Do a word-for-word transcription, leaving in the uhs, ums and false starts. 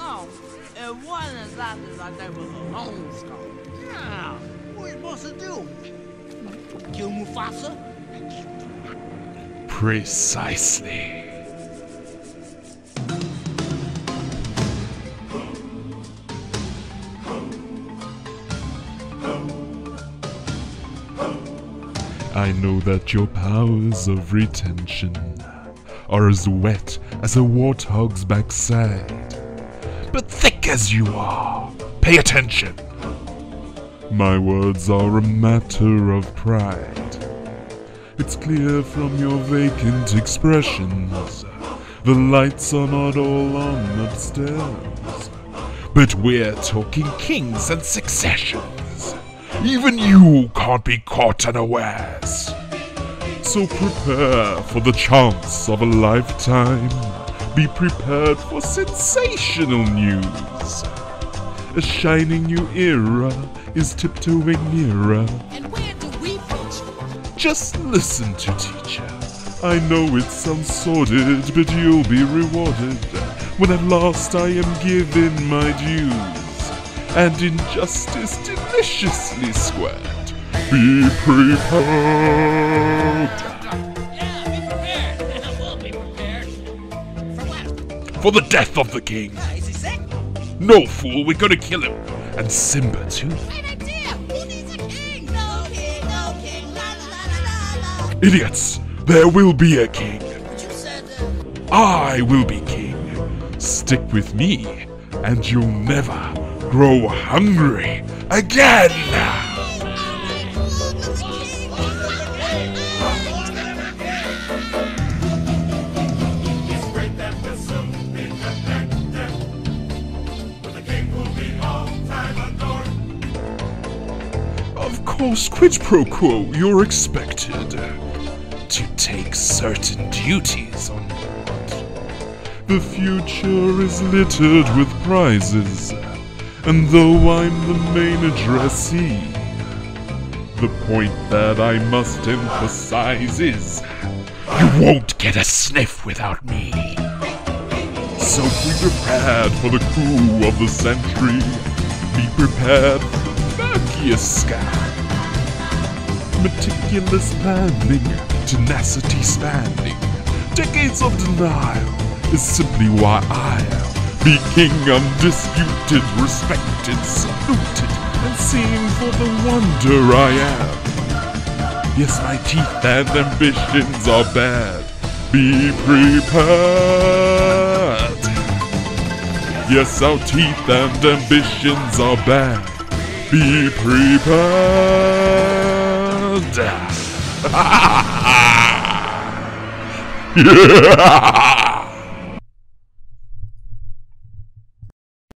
Oh, it wasn't exactly like they was a lone star. Yeah, what are you supposed to do? Kill Mufasa? Precisely. I know that your powers of retention are as wet as a warthog's backside. But thick as you are, pay attention. My words are a matter of pride. It's clear from your vacant expressions. The lights are not all on upstairs. But we're talking kings and successions. Even you can't be caught unawares. So prepare for the chance of a lifetime. Be prepared for sensational news. A shining new era is tiptoeing nearer. And where do we pitch? Just listen to teacher. I know it sounds sordid, but you'll be rewarded when at last I am given my dues, and injustice deliciously squared. Be prepared. Yeah, be prepared. We'll be prepared. For what? For the death of the king. Uh, is he sick? No, fool, we're gonna kill him. And Simba, too. Great idea! Who needs a king? No king, no king, la la la la la. Idiots, there will be a king. But you said, uh... I will be king. Stick with me, and you'll never grow hungry again. Of course, quid pro quo, you're expected to take certain duties on board. The future is littered with prizes, and though I'm the main addressee, the point that I must emphasize is you won't get a sniff without me. So be prepared for the coup of the century. Be prepared for the murkiest scam. Meticulous planning, tenacity spanning, decades of denial is simply why I'll be king undisputed, respected, saluted, and seen for the wonder I am. Yes, my teeth and ambitions are bad. Be prepared. Yes, our teeth and ambitions are bad. Be prepared. Yeah.